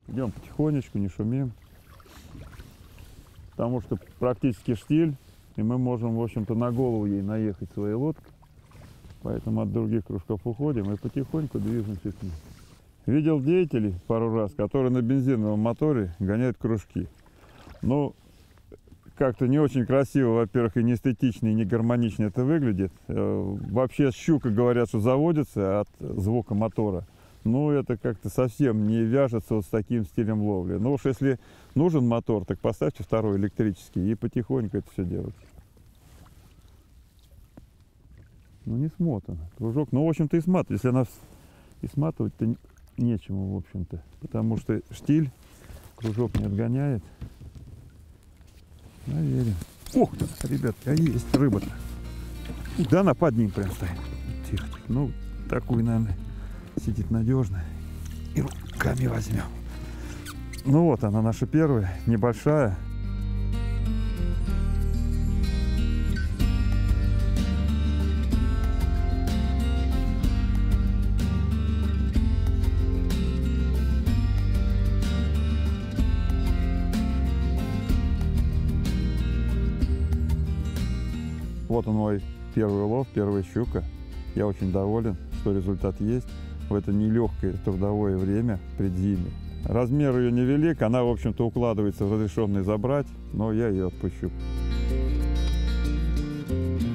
Идем потихонечку, не шумим. Потому что практически штиль, и мы можем, в общем-то, на голову ей наехать своей лодкой. Поэтому от других кружков уходим и потихоньку движемся к ним. Видел деятелей пару раз, которые на бензиновом моторе гоняют кружки. Ну, как-то не очень красиво, во-первых, и не эстетично, и не гармонично это выглядит. Вообще щука, говорят, что заводится от звука мотора. Ну, это как-то совсем не вяжется вот с таким стилем ловли. Но уж если нужен мотор, так поставьте второй электрический и потихоньку это все делать. Ну, не смотано. Кружок, ну, в общем-то, и сматывать. Если она и сматывать-то нечему, в общем-то. Потому что штиль кружок не отгоняет. Проверим. Ох, ребятки, а есть рыба-то. Да, она под ним прям стоит. Тихо, тихо. Ну, такую, наверное, сидит надежно. И руками возьмем. Ну вот она, наша первая, небольшая. Вот он мой первый улов, первая щука. Я очень доволен, что результат есть в это нелегкое трудовое время предзимье. Размер ее невелик, она, в общем-то, укладывается в разрешенный забрать, но я ее отпущу.